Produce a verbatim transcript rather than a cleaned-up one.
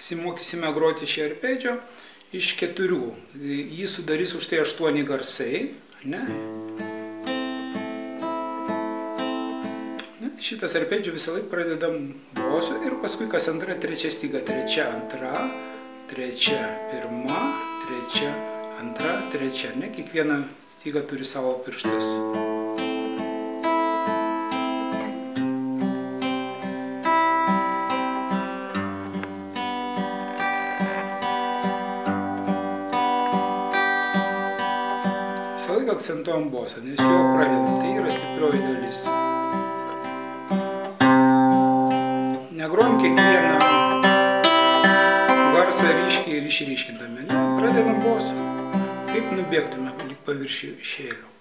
pasimokysime groti šį arpedžio iš keturių. Jį sudarys už tai aštuoni garsai. Ne? Ne? Šitas arpedžio visą laiką pradedam bosų ir paskui kas antra, trečia styga. Trečia, antra, trečia, pirma, trečia, antra, trečia. Ne? Kiekviena styga turi savo pirštus. Visą laiką akcentuojam bosą, nes juo pradedam, tai yra stiprioji dalis. Negrojam kiekvieną garsą ryškiai ir išryškindami, ne? Pradedam bosą, kaip nubėgtume lyg paviršių šėlių.